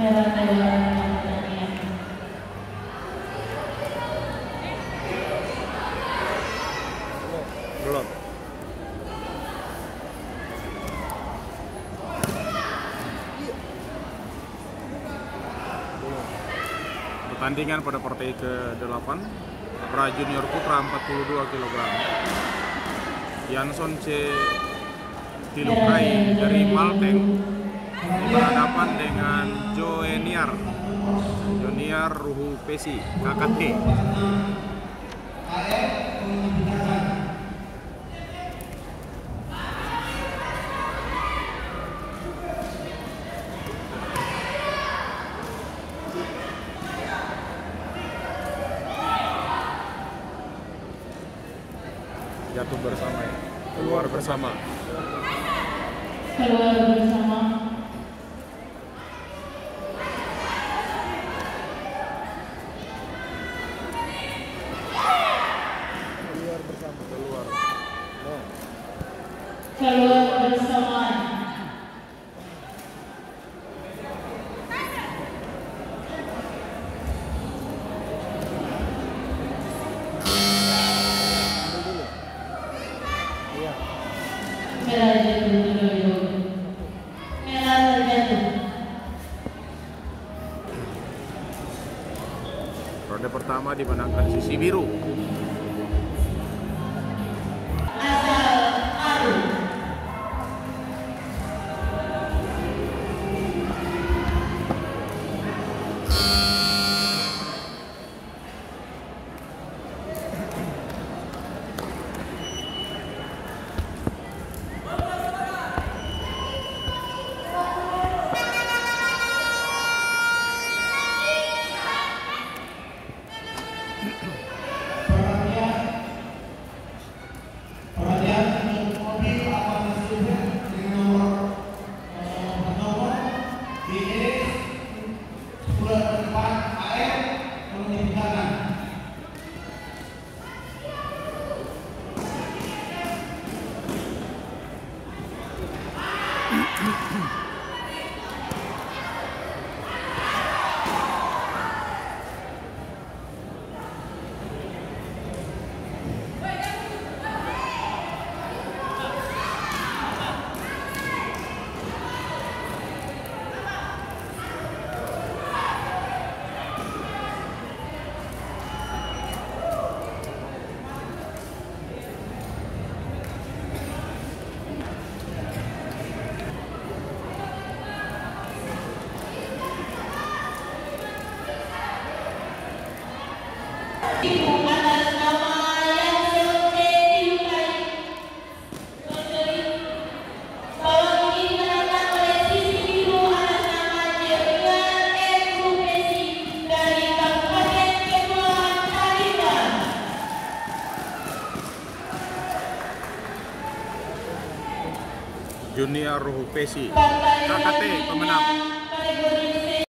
Merah Dewa Pertanian. Belum. Pertandingan pada partai ke-8 pra junior putra 42 kg. Yanson C. Tilukai dari Malteng berhadapan dengan Joniar Ruhu Pesi KKT. Jatuh bersama ya, keluar bersama. Keluar bersama. Keluar bersama. Keluar. Oh. Keluar bersama. Merah jatuh. Merah terjatuh. Ronde pertama dimenangkan sisi biru. Asal Aru. Atas nama Yanson C. Tilukai, bahwa ini dimenangkan oleh sisi biru atas nama Joniar Ruhu Pesi dari Kabupaten Kepulauan Karimun. Junior Ruhu Pesi Pertandingan KKT pemenang. kategori